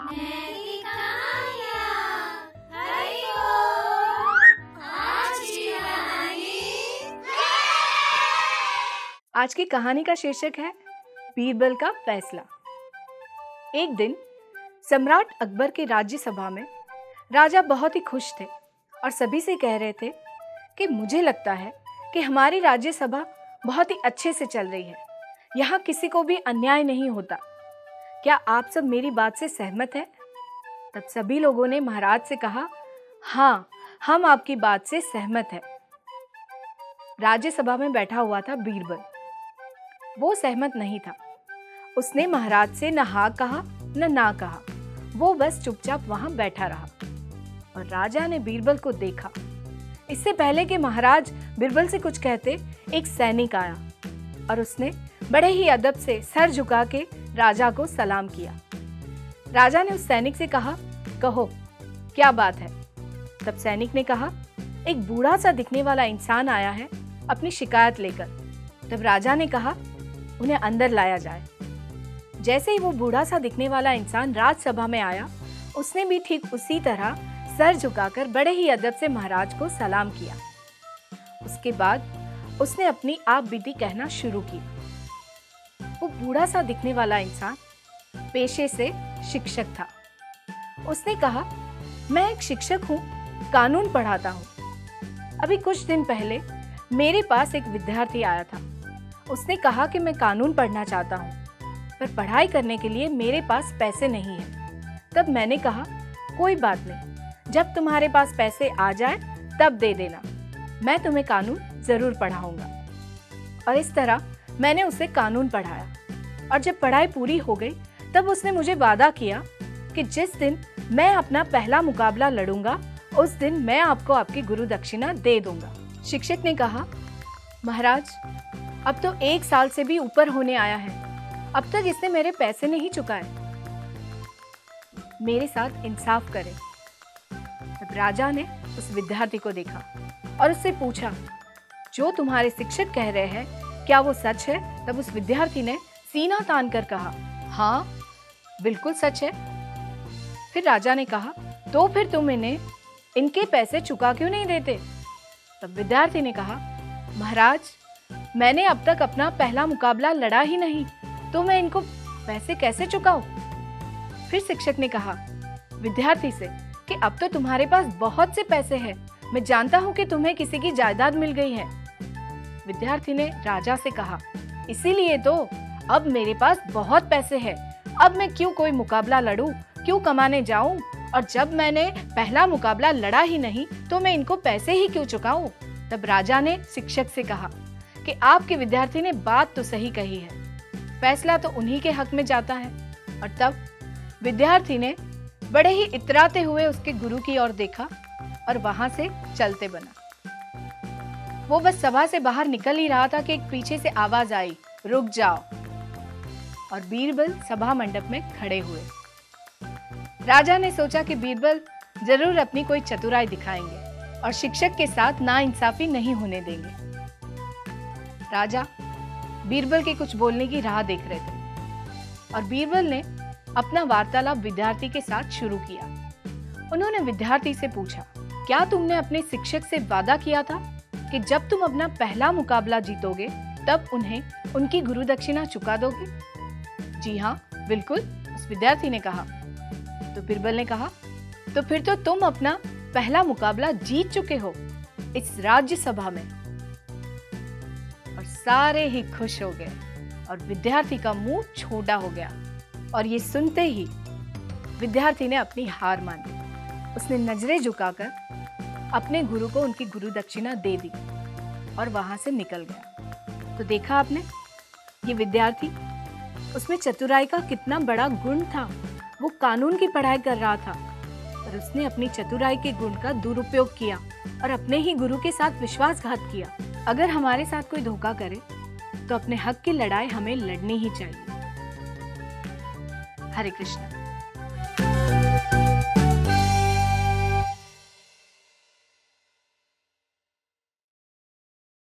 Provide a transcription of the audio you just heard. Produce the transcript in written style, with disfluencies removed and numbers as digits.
नैतिक कहानियाँ। हरि बोल। आज की कहानी का शीर्षक है बीरबल का फैसला। एक दिन सम्राट अकबर के राज्यसभा में राजा बहुत ही खुश थे और सभी से कह रहे थे कि मुझे लगता है कि हमारी राज्यसभा बहुत ही अच्छे से चल रही है, यहाँ किसी को भी अन्याय नहीं होता। क्या आप सब मेरी बात से सहमत हैं? तब सभी लोगों ने महाराज से कहा, हाँ, हम आपकी बात से सहमत हैं। राज्यसभा में बैठा हुआ था बीरबल। वो सहमत नहीं था। उसने महाराज से न हाँ कहा न ना कहा। वो बस चुपचाप वहां बैठा रहा और राजा ने बीरबल को देखा। इससे पहले कि महाराज बीरबल से कुछ कहते, एक सैनिक आया और उसने बड़े ही अदब से सर झुका के राजा को सलाम किया। राजा ने उस सैनिक से कहा, कहो क्या बात है? तब सैनिक ने कहा, एक बूढ़ा सा दिखने वाला इंसान आया है अपनी शिकायत लेकर। तब राजा ने कहा, उन्हें अंदर लाया जाए। जैसे ही वो बूढ़ा सा दिखने वाला इंसान राजसभा में आया, उसने भी ठीक उसी तरह सर झुकाकर बड़े ही अदब से महाराज को सलाम किया। उसके बाद उसने अपनी आप बीती कहना शुरू की। वो बूढ़ा सा दिखने वाला इंसान पेशे से शिक्षक था। उसने कहा, मैं एक शिक्षक हूँ, कानून पढ़ाता हूँ। अभी कुछ दिन पहले मेरे पास एक विद्यार्थी आया था। उसने कहा कि मैं कानून पढ़ना चाहता हूँ, पर पढ़ाई करने के लिए मेरे पास पैसे नहीं हैं। तब मैंने कहा, कोई बात नहीं, जब तुम्हारे पास पैसे आ जाए तब दे देना, मैं तुम्हें कानून जरूर पढ़ाऊंगा। और इस तरह मैंने उसे कानून पढ़ाया और जब पढ़ाई पूरी हो गई तब उसने मुझे वादा किया कि जिस दिन मैं अपना पहला मुकाबला लड़ूंगा उस दिन मैं आपको आपकी गुरु दक्षिणा दे दूंगा। शिक्षक ने कहा, महाराज, अब तो 1 साल से भी ऊपर होने आया है, अब तक इसने मेरे पैसे नहीं चुकाए। मेरे साथ इंसाफ करें। तब राजा ने उस विद्यार्थी को देखा और उससे पूछा, जो तुम्हारे शिक्षक कह रहे हैं क्या वो सच है? तब उस विद्यार्थी ने सीना तान कर कहा, हाँ, बिल्कुल सच है। फिर राजा ने कहा, तो फिर तुम इनके पैसे चुका क्यों नहीं देते? तब विद्यार्थी ने कहा, महाराज, मैंने अब तक अपना पहला मुकाबला लड़ा ही नहीं, तो मैं इनको पैसे कैसे चुकाऊं? फिर शिक्षक ने कहा विद्यार्थी से कि अब तो तुम्हारे पास बहुत से पैसे हैं, मैं जानता हूं कि तुम्हें किसी की जायदाद मिल गई है। विद्यार्थी ने राजा से कहा, इसीलिए तो अब मेरे पास बहुत पैसे हैं, अब मैं क्यों कोई मुकाबला लड़ूं, क्यों कमाने जाऊं, और जब मैंने पहला मुकाबला लड़ा ही नहीं तो मैं इनको पैसे ही क्यों चुकाऊं? तब राजा ने शिक्षक से कहा कि आपके विद्यार्थी ने बात तो सही कही है, फैसला तो उन्हीं के हक में जाता है। और तब विद्यार्थी ने बड़े ही इतराते हुए उसके गुरु की ओर देखा और वहां से चलते बना। वो बस सभा से बाहर निकल ही रहा था कि एक पीछे से आवाज आई, रुक जाओ। और बीरबल सभा मंडप में खड़े हुए। राजा ने सोचा कि बीरबल जरूर अपनी कोई चतुराई दिखाएंगे और शिक्षक के साथ नाइंसाफी नहीं होने देंगे। राजा बीरबल के कुछ बोलने की राह देख रहे थे और बीरबल ने अपना वार्तालाप विद्यार्थी के साथ शुरू किया। उन्होंने विद्यार्थी से पूछा, क्या तुमने अपने शिक्षक से वादा किया था कि जब तुम अपना पहला मुकाबला जीतोगे तब उन्हें उनकी गुरु दक्षिणा चुका दोगे? जी हाँ, बिल्कुल, उस विद्यार्थी ने कहा। तो बीरबल ने कहा, तो फिर तो तुम अपना पहला मुकाबला जीत चुके हो इस राज्यसभा में। और सारे ही खुश हो गए और विद्यार्थी का मुंह छोटा हो गया। और ये सुनते ही विद्यार्थी ने अपनी हार मान ली। उसने नजरें झुकाकर अपने गुरु को उनकी गुरु दक्षिणा दे दी और वहां से निकल गया। तो देखा आपने, ये विद्यार्थी, उसमें चतुराई का कितना बड़ा गुण था। वो कानून की पढ़ाई कर रहा था और उसने अपनी चतुराई के गुण का दुरुपयोग किया और अपने ही गुरु के साथ विश्वासघात किया। अगर हमारे साथ कोई धोखा करे तो अपने हक की लड़ाई हमें लड़नी ही चाहिए। हरे कृष्ण।